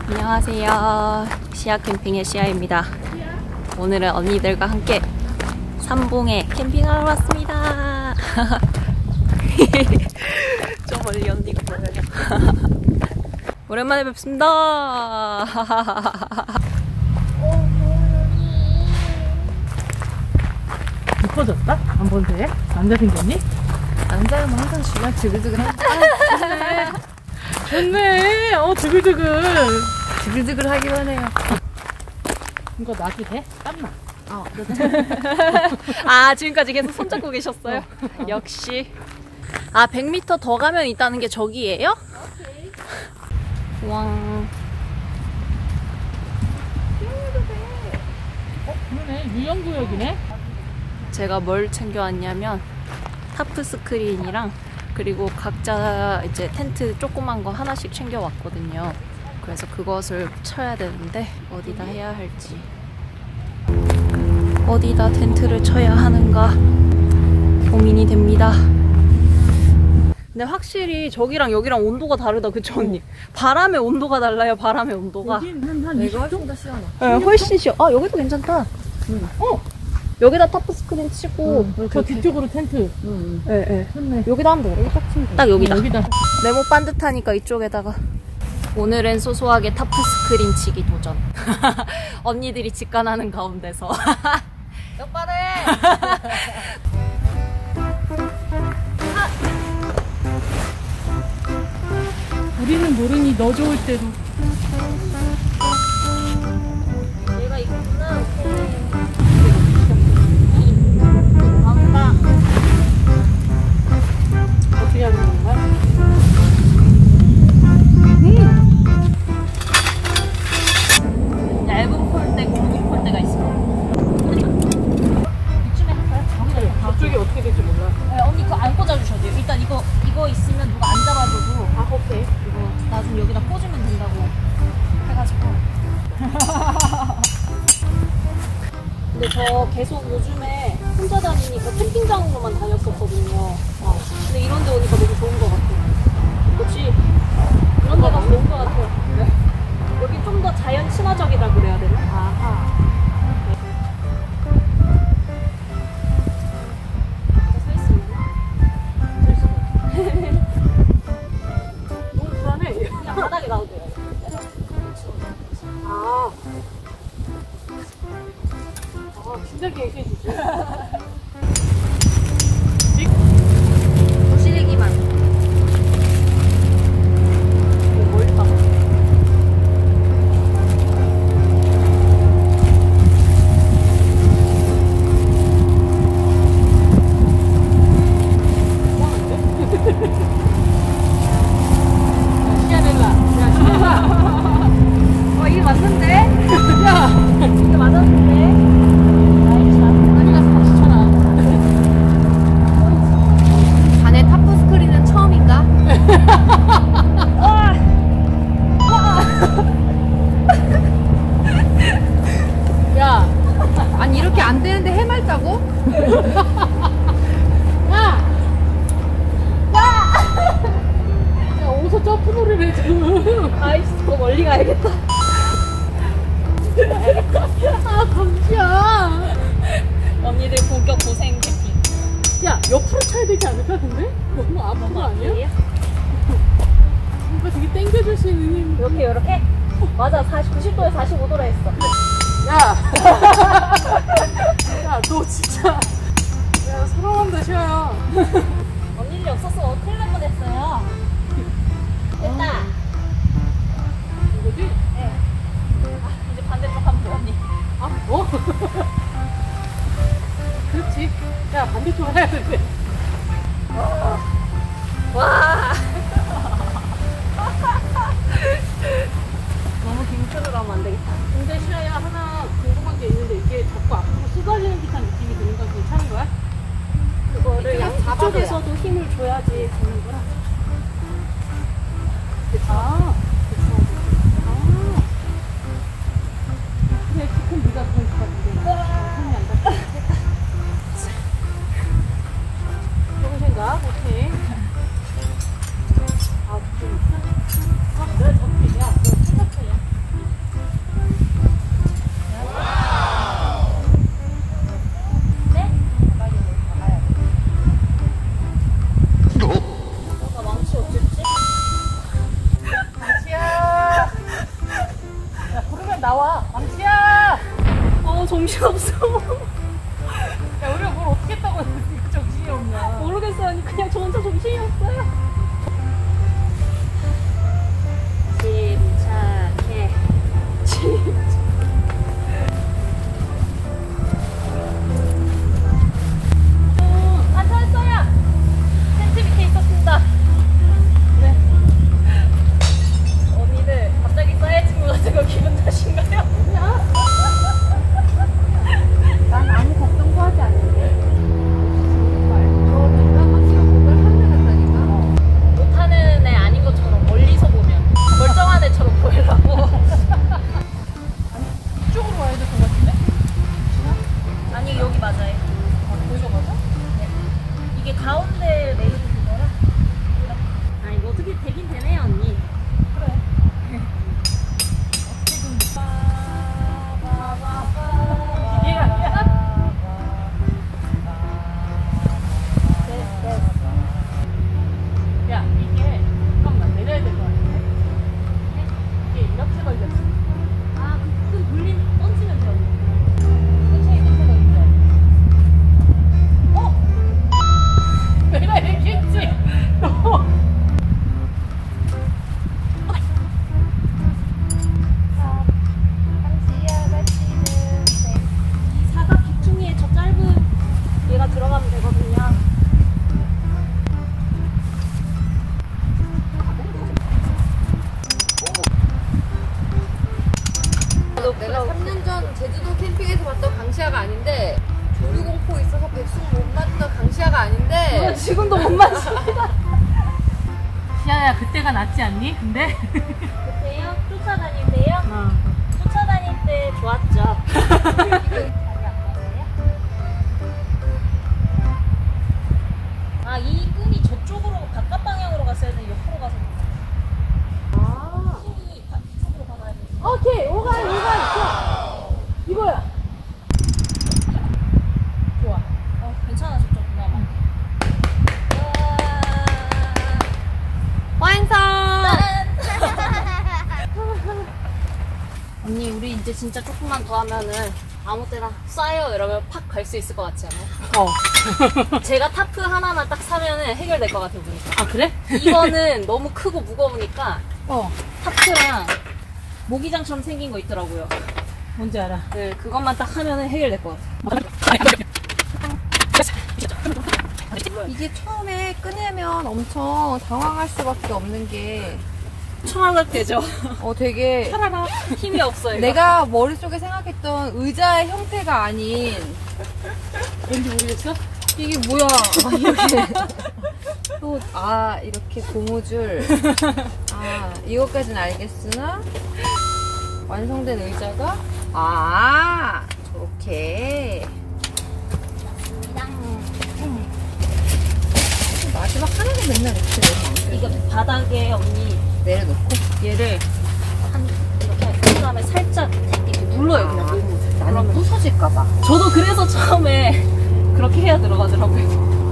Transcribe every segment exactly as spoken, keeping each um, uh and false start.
안녕하세요. 시아 캠핑의 시아입니다. 오늘은 언니들과 함께 삼봉에 캠핑하러 왔습니다. 저 멀리 언니가 보여요. 오랜만에 뵙습니다. 이뻐졌다? 안 본 새에? 남자 생겼니? 남자는 항상 주말 드글드글하니까. 좋네. 좋네. 어, 드글드글. 드글드글 하기만 해요. 이거 놔도 돼? 땀나. 어, 아, 지금까지 계속 손잡고 계셨어요? 어. 역시. 아, 백 미터 더 가면 있다는 게 저기예요? 오케이. 왕. 어, 그러네. 유형구역이네. 제가 뭘 챙겨왔냐면 타프 스크린이랑 그리고 각자 이제 텐트 조그만 거 하나씩 챙겨왔거든요. 그래서 그것을 쳐야 되는데 어디다 해야 할지, 어디다 텐트를 쳐야 하는가 고민이 됩니다. 근데 확실히 저기랑 여기랑 온도가 다르다, 그쵸 언니? 바람의 온도가 달라요. 바람의 온도가. 여긴 한, 한 이십 도? 훨씬 더 시원해. 네, 훨씬 시원. 아, 여기도 괜찮다. 응. 어? 여기다 타프 스크린 치고 응. 저 뒤쪽으로 텐트. 응. 네, 네. 좋네. 여기다 하면 돼. 여기 딱 치면 돼. 딱 여기다. 네, 여기다. 네모 반듯하니까 이쪽에다가. 오늘은 소소하게 타프 스크린 치기 도전. 언니들이 직관하는 가운데서. 똑바로 해! 우리는 모르니 너 좋을 때도. 얘가 있구나. 어떻게 하는 건가? 얇은 폴대, 굵은 폴대가 있어. 이쯤에 할까요? 저쪽이 어떻게 될지 몰라. 네, 언니 그거 안 꽂아주셔도 돼요. 일단 이거 이거 있으면 누가 안 잡아줘도. 아, 오케이. 이거 나중에 여기다 꽂으면 된다고 해가지고. 근데 저 계속 요즘에 혼자 다니니까 캠핑장으로만 다녔었거든요. 어. 근데 이런 데 오니까 너무 좋은 것 같아요. 그치? 이런 데가 좋은 것 같아요. 네. 여기 좀 더 자연 친화적이라 그래야 되나? 아하. 너무 불안해. 그냥 바닥에 놔도 돼요. 아. 아, 진작에 얘기해 주지. 거실리기만. 멀리 가봐. 시아넬라. 야, 시아넬라. 어, 이게 맞는데? 야! 이게 맞았는데? 아니 가서 같이 쳐라. 자네 타프 스크린은 처음인가? 와! 와! 야! 아니 이렇게 안 되는데 해맑다고? 야! 야, 어디서 점프놀이를 해, 지금. 아이씨, 더 멀리 가야겠다. 아, 감지야. 언니들 본격 고생 캠핑. 야, 옆으로 쳐야 되지 않을까, 근데? 너무 앞으로 아니야? 뭔가 되게 땡겨줄 수 있는 힘. 이렇게 이렇게? 맞아, 사십, 구십 도에 사십오 도라 했어. 야! 야, 너 진짜. 야, 사랑한다, 시아야. 언니들이 없었으면 큰일 날 뻔했어요. 됐다. 이거지? 네. 아, 이제 반대쪽 한번 더, 언니. 아, 어? 그렇지. 야, 반대쪽 해야 돼. 와! 너무 김초를 하면 안 되겠다. 근데 시아야, 하나 궁금한 게 있는데 이게 자꾸 앞으로 쏟아지는 듯한 느낌이 드는 건 괜찮은 거야? 그거를 그냥 잡아줘야. 양쪽에서도 힘을 줘야지 되는 거야. 아, 아. 그래, 그럼 네가 그런 것 같은데. 손이 안 닿다. 좋은 생각, 오케이. 아, 좀 있어? 아, 내가 잡히냐? 너 생각해. 나와. 망치야. 어 정신없어. 야, 우리가 뭘 어떻게 했다고 이렇게 정신이 없냐. 모르겠어요. 아니 그냥 저 혼자 정신이 없어요. 침착해. 침착해. 안 찾았어요. 텐트 밑에 있었습니다. 네. 언니들 갑자기 쌓여 친구 같은 거 기분 탓인가요? 아니야. 난 아무 걱정도 하지 않는데. 저 인간 막시가 뭔가를 하는 애 같다니까. 못하는 애 아닌 것처럼 멀리서 보면 멀쩡한 애처럼 보이려고. 이쪽으로 와야 될 것 같은데? 아니 여기 맞아요. 아, 거기가 맞아? 이게 가운데 레일이 그거라. 아 이거 어떻게 되긴 되네요 언니. 그래. 이게 아니야? 야, 이게 잠깐만 내려야 될 것 같은데? 이게 이렇게 걸렸어. 아 그 돌림 던지면 돼요. 끝에 끝에 걸리자. 어? 내가 얘기했지. 너. 이 사각 기퉁이에 저 짧은 얘가 들어가면 되거든요. 내가 삼 년 전 제주도 캠핑에서 봤던 강시아가 아닌데 조류공포 있어서 백숙 못 맞던 강시아가 아닌데 지금도 못 맞습니다. 시아야, 그때가 낫지 않니? 근데? 그때요? 쫓아다닐 때요? 어. 쫓아다닐 때 좋았죠. 자리 안 가세요? 아, 이 끈이 저쪽으로 바깥 방향으로 갔어야 돼. 옆으로 가서. 아. 끈이 바쪽으로 가봐야 돼. 오케이, 오가, 오가, 좋아. 이거야. 좋아. 어, 괜찮아, 저쪽 그나마. 완성! 언니, 우리 이제 진짜 조금만 더 하면은 아무 때나 쌓여 이러면 팍 갈 수 있을 것 같지 않아요? 어. 제가 타프 하나만 딱 사면은 해결될 것 같아요, 보니까. 아, 그래? 이거는 너무 크고 무거우니까 어. 타프랑 모기장처럼 생긴 거 있더라고요. 뭔지 알아. 네, 그것만 딱 하면은 해결될 것 같아요. 이게 처음에 끊으면 엄청 당황할 수밖에 없는 게 청아가 되죠. 어, 되게 차라라 힘이 없어요. 내가 머릿속에 생각했던 의자의 형태가 아닌 뭔지 모르겠어? 이게 뭐야. 아, 이렇게 또, 아, 이렇게 고무줄. 아, 이것까지는 알겠으나 완성된 의자가 아, 저렇게 마지막 하나는 맨날 이렇게 이거 바닥에 언니 내려놓고 얘를 한 이렇게 한 다음에 살짝 이렇게 눌러요 그냥 너무. 나는 부서질까봐. 저도 그래서 처음에 그렇게 해야 들어가더라고요.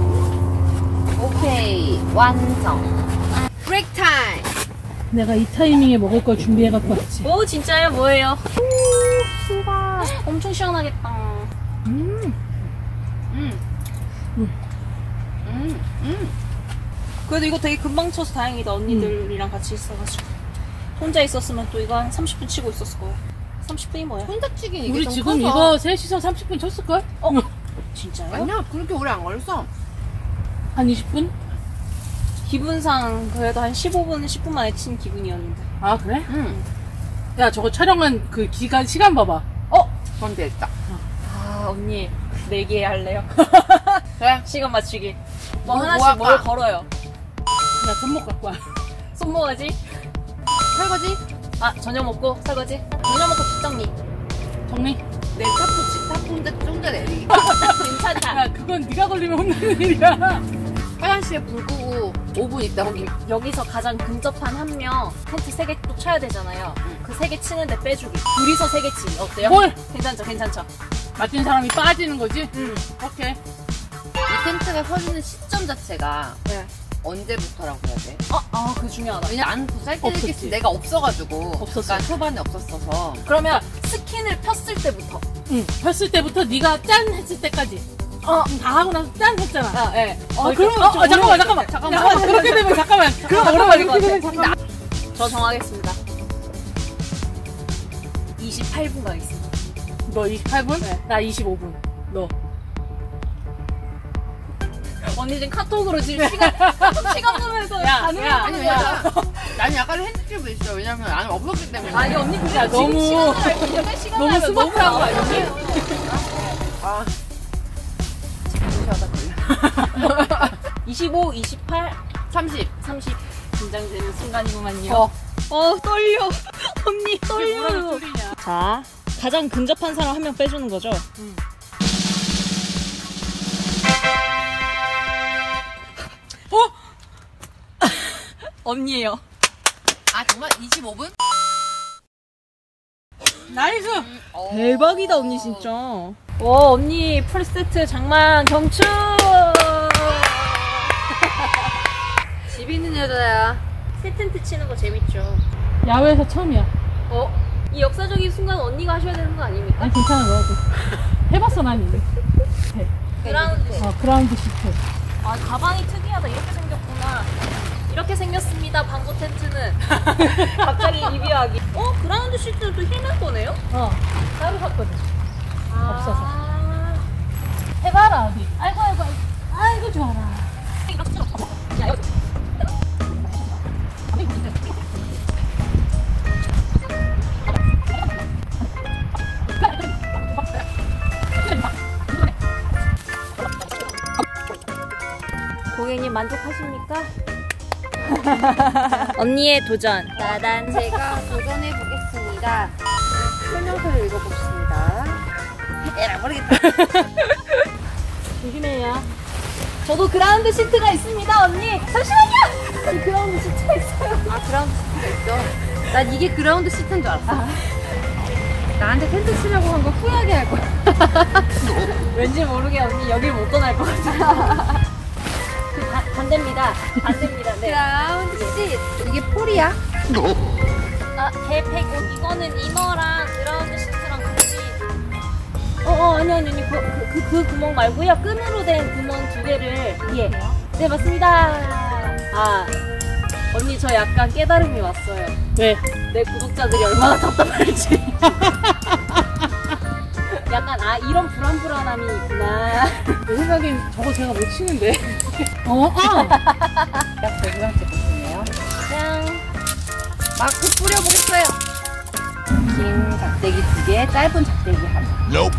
오케이, 완성. 브레이크 타임. 내가 이 타이밍에 먹을 걸 준비해갖고 왔지. 오 진짜요? 뭐예요? 수박. 엄청 시원하겠다. 음. 음. 음. 음. 음. 그래도 이거 되게 금방 쳐서 다행이다. 언니들이랑 같이 있어가지고. 혼자 있었으면 또 이거 한 삼십 분 치고 있었을 거예요. 삼십 분이 뭐야? 혼자 치긴 이게 우리 좀 지금 커서. 이거 셋이서 삼십 분 쳤을걸? 어? 진짜요? 아니야, 그렇게 오래 안 걸렸어. 한 이십 분? 기분상 그래도 한 십오 분, 십 분 만에 친 기분이었는데. 아, 그래? 응. 야, 저거 촬영한 그 기간, 시간 봐봐. 어? 그럼 됐다. 아, 언니. 내기 할래요? 그래? 시간 맞추기. 뭐 뭐, 하나씩 뭐 뭘 할까? 걸어요? 야, 손목 갖고 와. 손모가지? 설거지? 아, 저녁 먹고 설거지? 저녁 먹고 뒷정리. 정리. 내 타프, 타프인데 좀 더 내리. 괜찮다. 야, 그건 네가 걸리면 혼나는 일이야. 화장실에 불 끄고 오 분 있다 거기. 여기서 가장 근접한 한 명 텐트 세 개 또 쳐야 되잖아요. 그 세 개 치는데 빼주기. 둘이서 세 개 치. 어때요? 뭘? 괜찮죠, 괜찮죠? 맞은 사람이 빠지는 거지? 응. 오케이. 이 텐트가 서지는 시점 자체가 네. 언제부터라고 해야 돼? 아, 아, 그거 중요하다. 왜냐면 안 보살기 없었지. 헬기스 내가 없어가지고. 없었어. 그러니까 초반에 없었어서. 그러면 스킨을 폈을 때부터. 응. 폈을 때부터 네가 짠 했을 때까지. 어, 다 하고 나서 짠 했잖아. 아, 예. 네. 어, 그러면 어, 어, 잠깐만, 잠깐만, 잠깐만. 그렇게 되면 잠깐만. 그럼 잠깐만, 오래 걸릴 것 그렇게 같아. 되면 잠깐만. 저 정하겠습니다. 이십팔 분 가겠습니다. 너 이십팔 분? 네. 나 이십오 분. 너. 언니 지금 카톡으로 지금 시간, 카톡 시간 보면서 야, 가능한 야, 아니, 거야. 왜냐면 나는 약간 핸드집도 있어요. 왜냐면 나는 없었기 때문에. 아니, 언니 근데 야, 지금 너무- 시간을 알고 있는데 시간을 너무 알고 스마트한 거 나와요. 아니지? 아. 지금 하다 걸려. 이십오, 이십팔, 삼십. 삼십. 긴장되는 순간이구만요. 어. 어, 떨려. 언니, 이게 뭐라고 떨려요. 줄이냐. 자, 가장 근접한 사람 한 명 빼주는 거죠? 응. 어? 언니예요. 아, 정말 이십오 분? 나이스! 어. 대박이다, 언니 진짜. 와, 언니 풀세트 장만 경추! 집 있는 여자야. 새 텐트 치는 거 재밌죠? 야외에서 처음이야. 어? 이 역사적인 순간 언니가 하셔야 되는 거 아닙니까? 아니, 괜찮아, 너도. 해봤어, 난 이미. 네. 그라운드. 어, 그라운드 시트. 아, 가방이 특이하다. 이렇게 생겼구나. 이렇게 생겼습니다, 방구 텐트는. 갑자기 이비하기. 어? 그라운드 시트는 또 힐맨 거네요? 어, 따로 샀거든. 없어서. 아. 해봐라, 어디. 아이고, 아이고, 아이고. 아이고, 좋아라. 야, 여기. 고객님 만족하십니까? 언니의 도전. 따단. 제가 도전해 보겠습니다. 설명서를 읽어보겠습니다. 에라 모르겠다. 조심해요. 저도 그라운드 시트가 있습니다, 언니. 잠시만요. 이 그라운드 시트가 있어요. 아, 그라운드 시트가 있어. 난 이게 그라운드 시트인 줄 알았어. 아. 나한테 텐트 치려고 한 거 후회하게 할 거야. 왠지 모르게 언니 여길 못 떠날 것 같아. 그 바, 반대입니다. 반대입니다. 네. 그라운드 시트. 이게 폴이야? 아, 개팩 이거는 이너랑 그라운드 시트랑 같이. 어, 어, 아니, 아니, 아니, 그, 그, 그, 그 구멍 말고요. 끈으로 된 구멍 두 개를. 예. 네, 맞습니다. 아, 언니, 저 약간 깨달음이 왔어요. 왜? 내 구독자들이 얼마나 답답할지. 약간, 아, 이런 불안불안함이 있구나. 내 생각엔 저거 제가 못 치는데. 어, 어. 약 배구장 찍고 있네요. 그냥. 마크 뿌려보겠어요. 긴 작대기 두 개, 짧은 작대기 하나. Nope.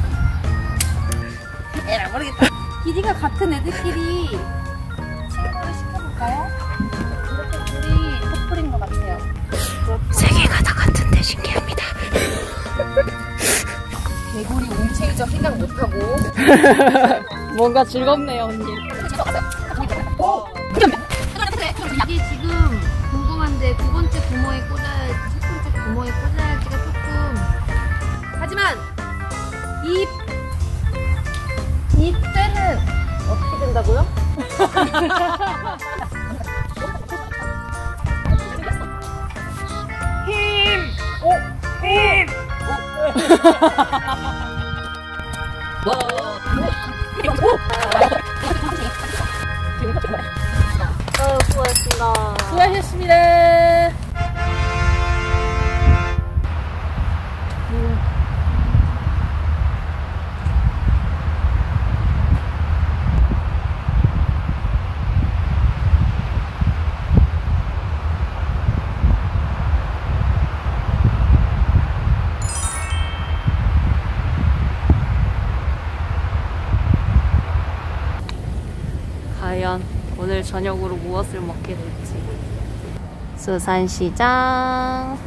에라 모르겠다. 길이가 같은 애들끼리 친구를 시켜볼까요? 이렇게 둘이 커플인 것 같아요. 세계가 다 같은데 신기합니다. 개구리 웅채이죠. 생각 못하고. 뭔가 즐겁네요, 언니. 이게 지금 궁금한데 두 번째 구멍에 꽂아야 첫 번째 구멍에 꽂아야 할지가 조금. 하지만 이 이때는 어떻게 된다고요? 힘! 오! 힘! 어, 수고하셨습니다. 수고하셨습니다. 과연 오늘 저녁으로 무엇을 먹게 될지. 수산시장.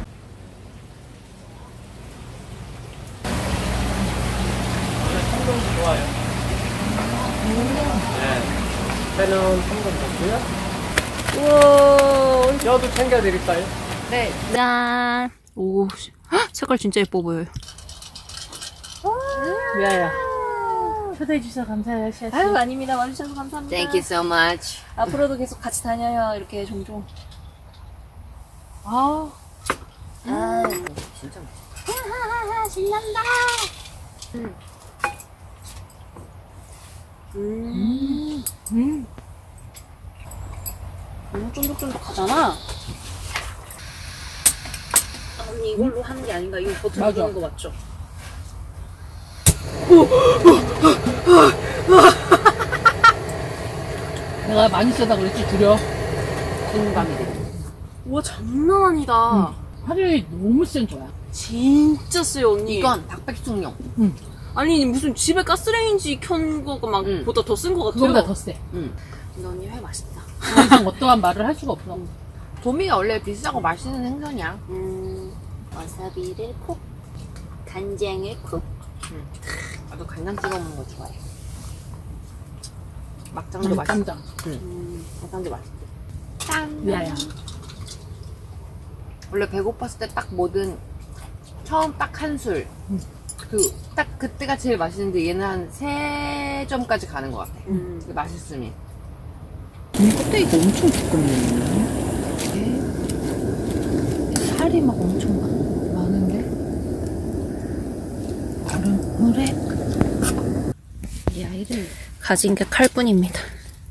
청동도 좋아요. 네. 새로운 청동 먹고요. 우와. 뼈도 챙겨드릴까요? 네. 짠. 오, 헉, 색깔 진짜 예뻐 보여요. 미아야. 초대해 주셔서 감사해요, 시아 씨. 아유, 아닙니다. 와주셔서 감사합니다. Thank you so much. 앞으로도 계속 같이 다녀요. 이렇게 종종. 아, 아, 진짜 맛있어. 신난다. 음. 음. 음. 너무 쫀득쫀득하잖아. 언니 이걸로 하는 게 아닌가? 이거 버튼 맞아. 누르는 거 맞죠? 내가 많이 쓰다 그랬지, 두려. 공감이 돼. 우와, 장난 아니다. 화력이 너무 센 거야. 진짜 세요, 언니. 이건 닭백숙용. 아니, 무슨 집에 가스레인지 켠 거가 막 응. 보다 더 센 거 같아요. 그거보다 더 세. 응. 근데 언니 회 맛있다. 더 이상 어떠한 말을 할 수가 없어. 도미가 원래 비싸고 맛있는 생선이야. 음, 와사비를 콕, 간장을 콕. 응. 나도 간장 찍어 먹는 거 좋아해. 막장도 맛있어. 깜장. 응. 음, 막장도 맛있어. 야야. 원래 배고팠을 때 딱 뭐든 처음 딱 한 술. 응. 그, 딱 그때가 제일 맛있는데 얘는 한 세 점까지 가는 것 같아. 음. 그 맛있으면. 이 껍데기가 엄청 두껍네. 살이 막 엄청 많- 많은데? 얼음물에 이 아이를 가진 게 칼뿐입니다.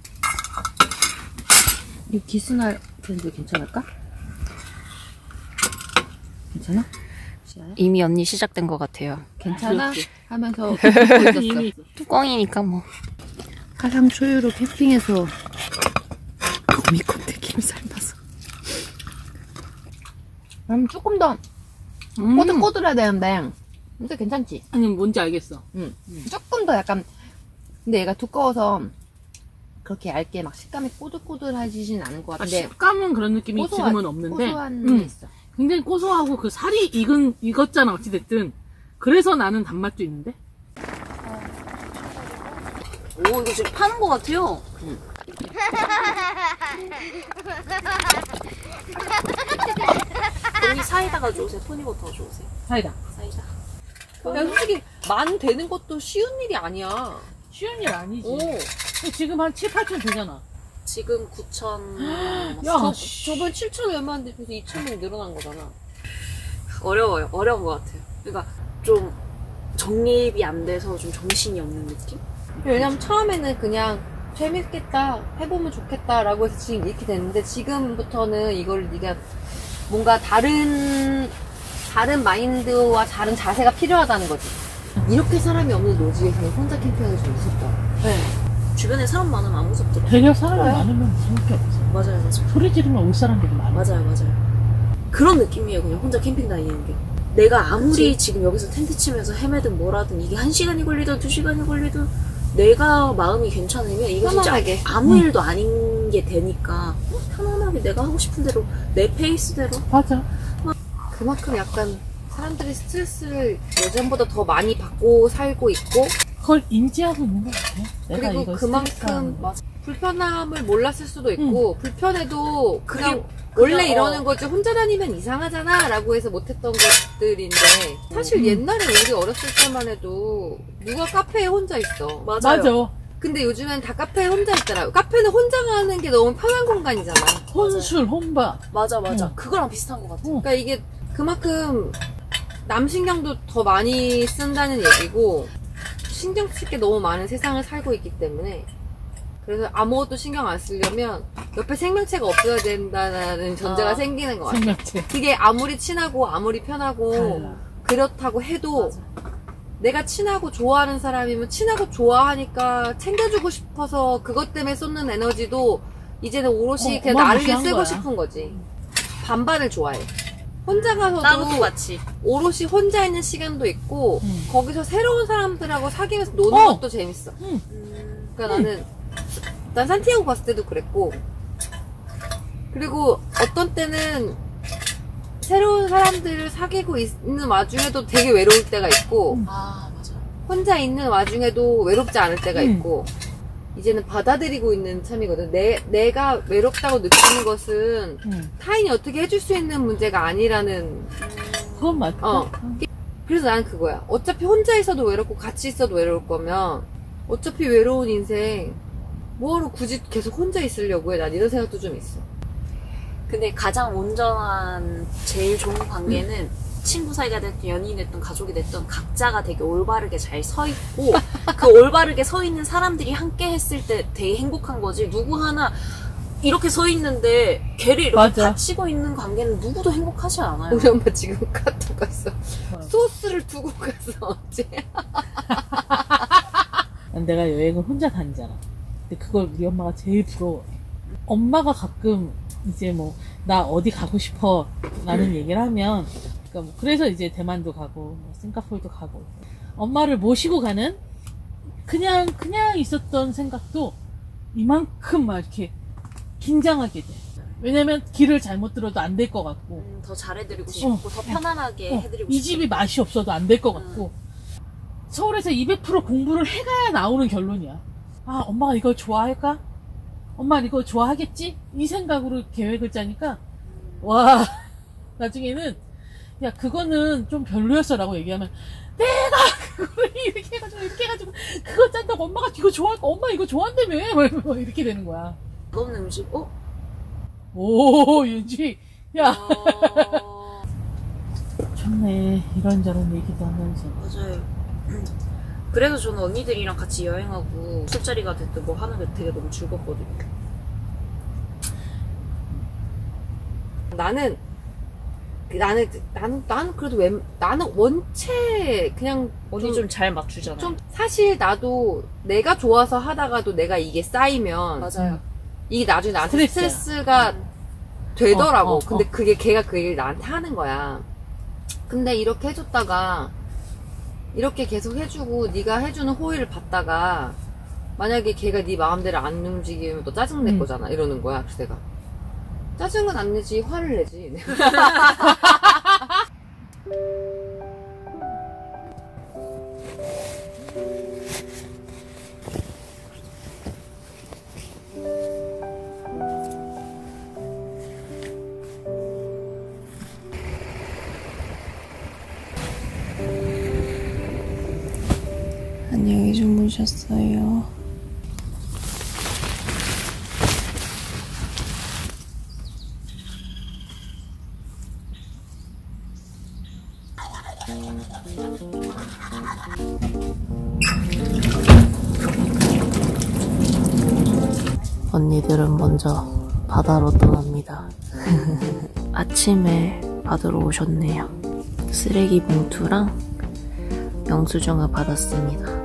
이 기스날 브랜드 괜찮을까? 괜찮아? 시아야? 이미 언니 시작된 것 같아요. 괜찮아? 귀엽지? 하면서 보고 있었어. 이미 뚜껑이니까 뭐. 화상 초유로 캠핑에서 거미콘 튀김 삶아서. 음, 조금 더 음. 꼬들꼬들해야 되는데 근데 괜찮지? 아니 뭔지 알겠어. 응. 조금 더 약간 근데 얘가 두꺼워서 그렇게 얇게 막 식감이 꼬들꼬들하지진 않은 것 아, 같은데 식감은 그런 느낌이 고소한- 지금은 없는데 고소한 음, 게 있어. 굉장히 고소하고 그 살이 익은 익었잖아 어찌됐든. 그래서 나는 단맛도 있는데. 오, 이거 지금 파는 것 같아요. 응. 언니 사이다가 좋으세요? 토닉워터 좋으세요? 사이다. 사이다. 야, 솔직히 만 되는 것도 쉬운 일이 아니야. 쉬운 일 아니지. 오. 근데 지금 한 칠, 팔천 되잖아. 지금 구천. 야, 저, 씨. 저번 칠천 얼마인데 벌써 이천 명 늘어난 거잖아. 어려워요. 어려운 것 같아요. 그러니까 좀 정립이 안 돼서 좀 정신이 없는 느낌? 왜냐면 처음에는 그냥 재밌겠다, 해보면 좋겠다라고 해서 지금 이렇게 됐는데 지금부터는 이걸 네가 뭔가 다른 다른 마인드와 다른 자세가 필요하다는 거지. 이렇게 사람이 없는 노지에서는 혼자 캠핑하기 좀 무섭다. 네. 주변에 사람 많으면 안 무섭더라고요. 되려 사람이 그래요? 많으면 무서울 게 없어. 맞아요, 맞아요. 소리 지르면 올 사람들이 많아. 맞아요, 맞아요. 그런 느낌이에요, 그냥 혼자 캠핑 다니는 게. 내가 아무리 지금 여기서 텐트 치면서 헤매든 뭐라든 이게 한 시간이 걸리든 두 시간이 걸리든 내가 마음이 괜찮으면 이거 진짜 편안하게. 아무 일도 아닌 게 되니까 편안하게 내가 하고 싶은 대로 내 페이스대로. 맞아. 그만큼 약간 사람들이 스트레스를 예전보다 더 많이 받고 살고 있고 그걸 인지하고 있는 것 같아. 내가 그리고 이걸 그만큼 스트레스하는 거. 불편함을 몰랐을 수도 있고 불편해도 그냥 그게 원래 그냥, 이러는 어. 거지 혼자 다니면 이상하잖아 라고 해서 못했던 것들인데 사실 음. 옛날에 우리 어렸을 때만 해도 누가 카페에 혼자 있어. 맞아요. 맞아. 근데 요즘엔 다 카페에 혼자 있잖아. 카페는 혼자 가는 게 너무 편한 공간이잖아. 혼술, 혼밥. 맞아, 맞아. 응. 그거랑 비슷한 것 같아. 응. 그러니까 이게 그만큼 남 신경도 더 많이 쓴다는 얘기고 신경 쓸 게 너무 많은 세상을 살고 있기 때문에 그래서 아무것도 신경 안 쓰려면 옆에 생명체가 없어야 된다는 전제가 아, 생기는 것 같아. 생명체. 그게 아무리 친하고 아무리 편하고 달라. 그렇다고 해도 맞아. 내가 친하고 좋아하는 사람이면 친하고 좋아하니까 챙겨주고 싶어서 그것 때문에 쏟는 에너지도 이제는 오롯이 어, 그냥 나를 위해 어마무시한 쓰고 거야. 싶은 거지. 반반을 좋아해. 혼자 가서도 나도 같이. 오롯이 혼자 있는 시간도 있고 음. 거기서 새로운 사람들하고 사귀면서 노는 어. 것도 재밌어. 응. 음, 그러니까 나는 난 산티아고 갔을 때도 그랬고 그리고 어떤 때는 새로운 사람들을 사귀고 있는 와중에도 되게 외로울 때가 있고 음. 아, 맞아. 혼자 있는 와중에도 외롭지 않을 때가 음. 있고 이제는 받아들이고 있는 참이거든. 내, 내가 외롭다고 느끼는 것은 응. 타인이 어떻게 해줄 수 있는 문제가 아니라는 그건 맞다. 어. 그래서 나는 그거야. 어차피 혼자 있어도 외롭고 같이 있어도 외로울 거면 어차피 외로운 인생 뭐하러 굳이 계속 혼자 있으려고 해. 난 이런 생각도 좀 있어. 근데 가장 온전한 제일 좋은 관계는 친구 사이가 됐든 연인이 됐든 가족이 됐든 각자가 되게 올바르게 잘 서 있고 그 올바르게 서 있는 사람들이 함께 했을 때 되게 행복한 거지. 누구 하나 이렇게 서 있는데 걔를 이렇게 맞아. 받치고 있는 관계는 누구도 행복하지 않아요. 우리 엄마 지금 카톡 왔어. 소스를 두고 갔어 어제. 내가 여행을 혼자 다니잖아. 근데 그걸 우리 엄마가 제일 부러워해. 엄마가 가끔 이제 뭐 나 어디 가고 싶어 라는 얘기를 하면 그러니까 뭐 그래서 이제 대만도 가고 뭐 싱가포르도 가고 엄마를 모시고 가는 그냥 그냥 있었던 생각도 이만큼 막 이렇게 긴장하게 돼. 왜냐면 길을 잘못 들어도 안 될 것 같고 음, 더 잘해드리고 싶고 어, 더 편안하게 어, 해드리고 이 싶고 집이 맛이 없어도 안 될 것 같고 서울에서 이백 퍼센트 공부를 해가야 나오는 결론이야. 아 엄마가 이걸 좋아할까? 엄마 이거 좋아하겠지? 이 생각으로 계획을 짜니까 와 나중에는 야 그거는 좀 별로였어 라고 얘기하면 내가 그거를 이렇게 해가지고 이렇게 해가지고 그거 짠다고 엄마가 이거 좋아할까? 엄마 이거 좋아한다며 뭐 이렇게 되는 거야. 맛없는 음식 어? 오 윤지 야 어... 좋네 이런저런 얘기도 하면서. 맞아요. 그래서 저는 언니들이랑 같이 여행하고 술자리가 됐든 뭐 하는 게 되게 너무 즐겁거든요. 나는 나는 나는 나는 그래도 웬 나는 원체 그냥 언니 좀 잘 맞추잖아요. 좀 사실 나도 내가 좋아서 하다가도 내가 이게 쌓이면 맞아요. 이게 나중에 나한테 스트레스야. 스트레스가 되더라고. 어, 어, 근데 어. 그게 걔가 그 얘기를 나한테 하는 거야. 근데 이렇게 해줬다가 이렇게 계속 해주고 네가 해주는 호의를 받다가 만약에 걔가 네 마음대로 안 움직이면 너 짜증 낼 음. 거잖아 이러는 거야. 그래서 내가 짜증은 안 내지 화를 내지. 안녕히 주무셨어요. 언니들은 먼저 바다로 떠납니다. 아침에 받으러 오셨네요. 쓰레기 봉투랑 영수증을 받았습니다.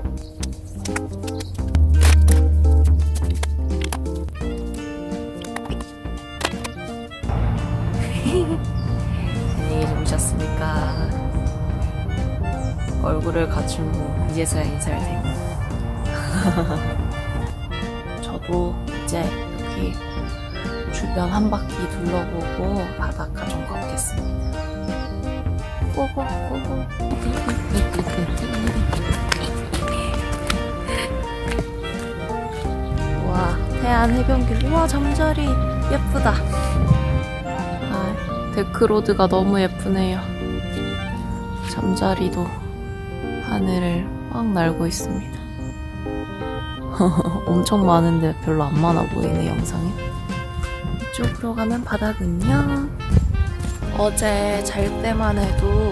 안녕히 주무셨습니까? 얼굴을 갖추고 이제서야 인사를 드립니다. 저도 이제 여기 주변 한 바퀴 둘러보고 바닷가 좀 걷겠습니다. 꼬고꼬고. 와, 태안 해변길. 우와, 잠자리 예쁘다. 아, 데크로드가 너무 예쁘네요. 잠자리도 하늘을 막 날고 있습니다. 엄청 많은데 별로 안 많아 보이네, 영상에. 이쪽으로 가면 바닥은요. 어제 잘 때만 해도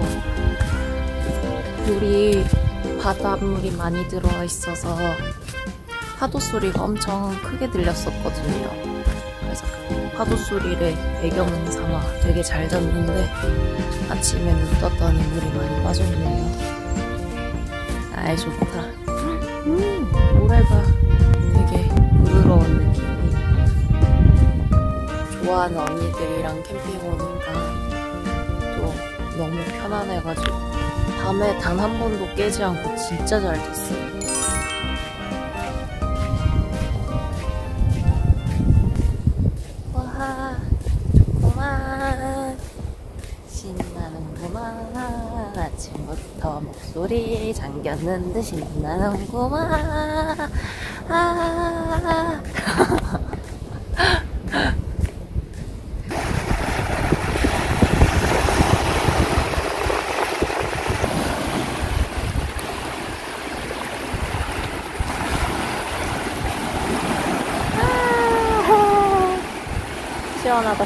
물이 바닷물이 많이 들어와 있어서 파도 소리가 엄청 크게 들렸었거든요. 그래서 파도 소리를 배경 삼아 되게 잘 잤는데 아침에 눈 떴더니 물이 많이 빠졌네요. 아이 좋다. 음, 모래가 되게 부드러운 느낌이. 좋아하는 언니들이랑 캠핑 오니까 또 너무 편안해가지고 밤에 단 한 번도 깨지 않고 진짜 잘 잤어요. 와, 좋구만. 신나는구만. 아침부터 목소리 잠겼는데 신나는구만. 아. 볼만하다.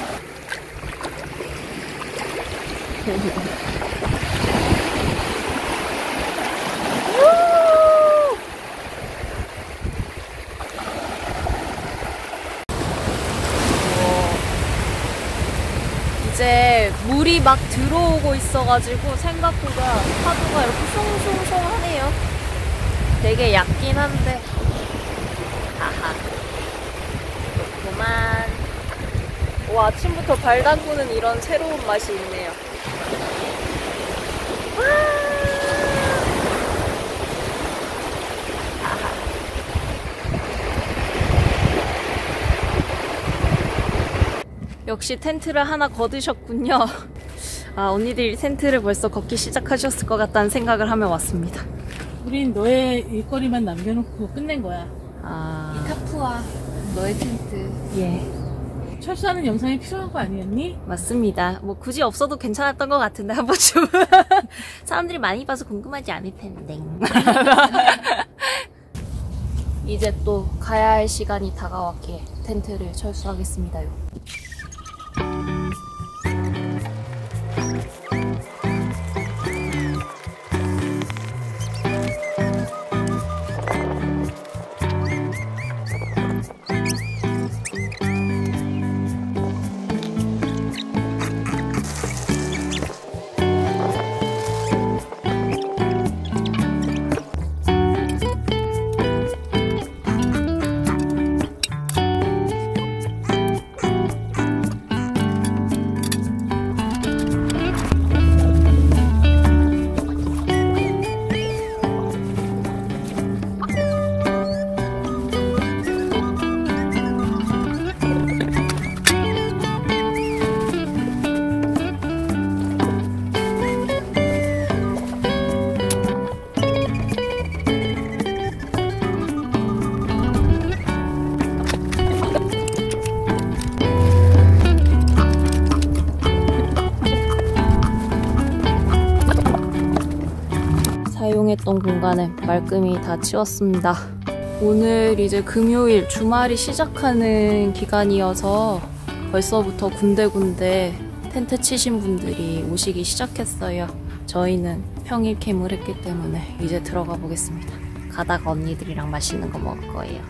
이제 물이 막 들어오고 있어가지고 생각보다 파도가 이렇게 숑숑숑하네요. 되게 얕긴 한데 아하 그만. 와, 아침부터 발 담그는 이런 새로운 맛이 있네요. 역시 텐트를 하나 거두셨군요. 아, 언니들이 텐트를 벌써 걷기 시작하셨을 것 같다는 생각을 하며 왔습니다. 우린 너의 일거리만 남겨놓고 끝낸 거야. 아, 타프와 너의 텐트. 예, 철수하는 영상이 필요한 거 아니었니? 맞습니다. 뭐 굳이 없어도 괜찮았던 것 같은데 한 번쯤 사람들이 많이 봐서 궁금하지 않을 텐데. 이제 또 가야 할 시간이 다가왔기에 텐트를 철수하겠습니다요. 사용했던 공간을 말끔히 다 치웠습니다. 오늘 이제 금요일 주말이 시작하는 기간이어서 벌써부터 군데군데 텐트 치신 분들이 오시기 시작했어요. 저희는 평일 캠을 했기 때문에 이제 들어가 보겠습니다. 가다가 언니들이랑 맛있는 거 먹을 거예요.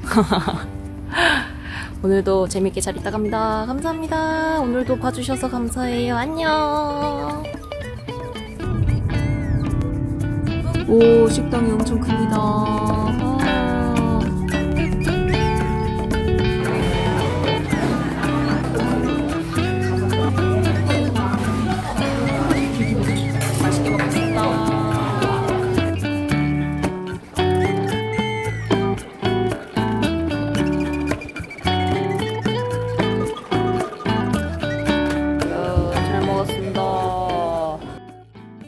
오늘도 재밌게 잘 있다 갑니다. 감사합니다. 오늘도 봐주셔서 감사해요. 안녕. 오, 식당이 엄청 큽니다. 아.